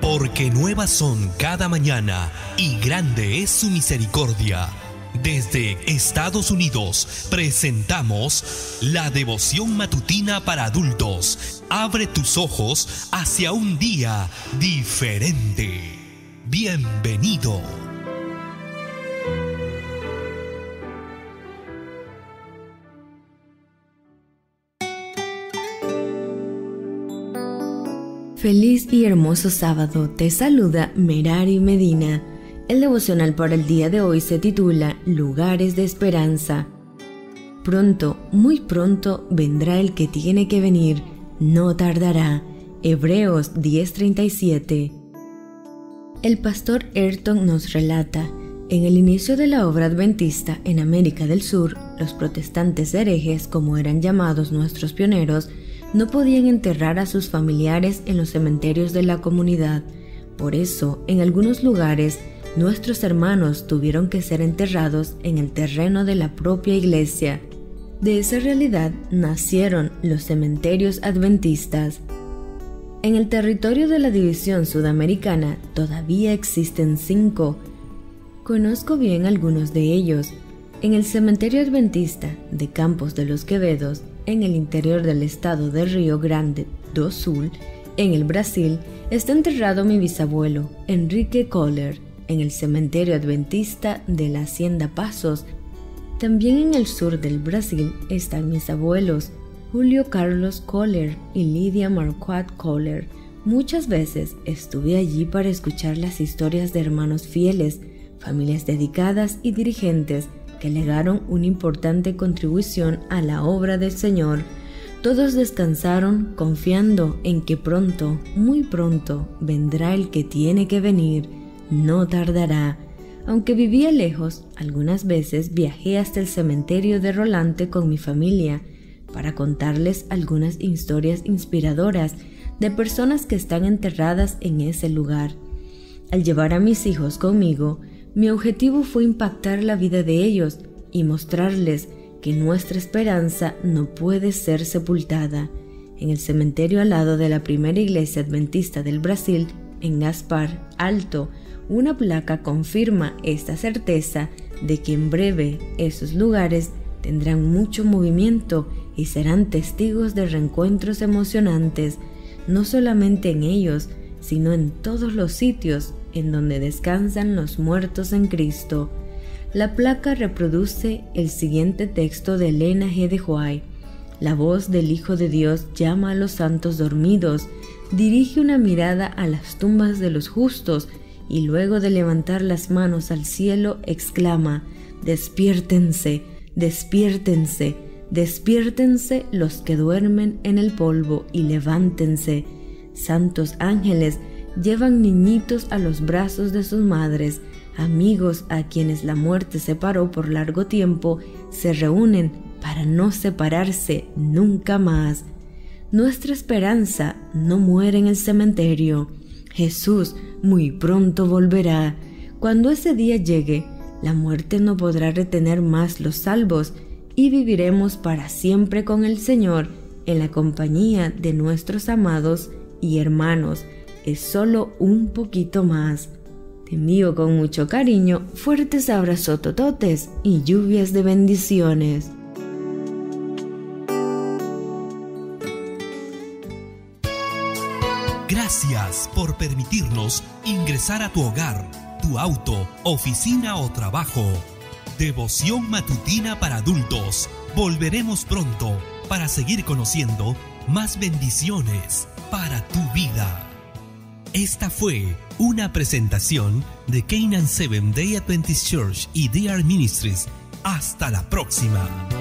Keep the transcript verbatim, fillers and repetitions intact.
porque nuevas son cada mañana y grande es su misericordia. Desde Estados Unidos presentamos la devoción matutina para adultos. Abre tus ojos hacia un día diferente. Bienvenido. Feliz y hermoso sábado, te saluda Merari Medina. El devocional para el día de hoy se titula Lugares de Esperanza. Pronto, muy pronto, vendrá el que tiene que venir, no tardará. Hebreos diez treinta y siete. El pastor Ayrton nos relata, en el inicio de la obra adventista en América del Sur, los protestantes herejes, como eran llamados nuestros pioneros, no podían enterrar a sus familiares en los cementerios de la comunidad. Por eso, en algunos lugares, nuestros hermanos tuvieron que ser enterrados en el terreno de la propia iglesia. De esa realidad nacieron los cementerios adventistas. En el territorio de la división sudamericana todavía existen cinco. Conozco bien algunos de ellos. En el cementerio adventista de Campos de los Quevedos, en el interior del estado de Río Grande do Sul, en el Brasil, está enterrado mi bisabuelo, Enrique Kohler, en el cementerio adventista de la Hacienda Pasos. También en el sur del Brasil están mis abuelos, Julio Carlos Kohler y Lidia Marquardt Kohler. Muchas veces estuve allí para escuchar las historias de hermanos fieles, familias dedicadas y dirigentes que legaron una importante contribución a la obra del Señor. Todos descansaron confiando en que pronto, muy pronto, vendrá el que tiene que venir, no tardará. Aunque vivía lejos, algunas veces viajé hasta el cementerio de Rolante con mi familia para contarles algunas historias inspiradoras de personas que están enterradas en ese lugar. Al llevar a mis hijos conmigo, mi objetivo fue impactar la vida de ellos y mostrarles que nuestra esperanza no puede ser sepultada. En el cementerio al lado de la primera iglesia adventista del Brasil, en Gaspar Alto, una placa confirma esta certeza de que en breve esos lugares tendrán mucho movimiento y serán testigos de reencuentros emocionantes, no solamente en ellos, sino en todos los sitios en donde descansan los muertos en Cristo. La placa reproduce el siguiente texto de Elena G. de White. La voz del Hijo de Dios llama a los santos dormidos, dirige una mirada a las tumbas de los justos y luego de levantar las manos al cielo exclama: despiértense, despiértense, despiértense los que duermen en el polvo y levántense. Santos ángeles llevan niñitos a los brazos de sus madres. Amigos a quienes la muerte separó por largo tiempo se reúnen para no separarse nunca más. Nuestra esperanza no muere en el cementerio. Jesús muy pronto volverá. Cuando ese día llegue, la muerte no podrá retener más los salvos y viviremos para siempre con el Señor en la compañía de nuestros amados y hermanos. Es solo un poquito más. Te envío con mucho cariño, fuertes abrazos tototes y lluvias de bendiciones. Gracias por permitirnos ingresar a tu hogar, tu auto, oficina o trabajo. Devoción matutina para adultos. Volveremos pronto para seguir conociendo más bendiciones para tu vida. Esta fue una presentación de Canaan Seventh Day Adventist Church y D R Ministries. Hasta la próxima.